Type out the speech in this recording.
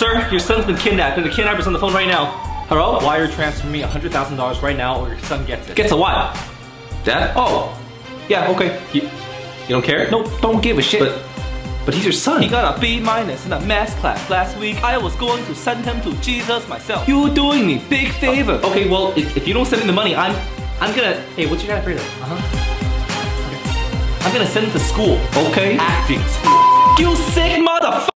Sir, your son's been kidnapped and the kidnapper's on the phone right now. Hello? Wire transfer me $100,000 right now or your son gets it. Gets a what? Dad? Oh. Yeah, okay. You don't care? No, don't give a shit. But he's your son. He got a B- in a math class last week. I was going to send him to Jesus myself. You doing me big favor. Okay, well, if you don't send me the money, I'm gonna. Hey, what's your dad grade? Uh-huh. I'm gonna send him to school. Okay. Acting school. You sick motherfucker!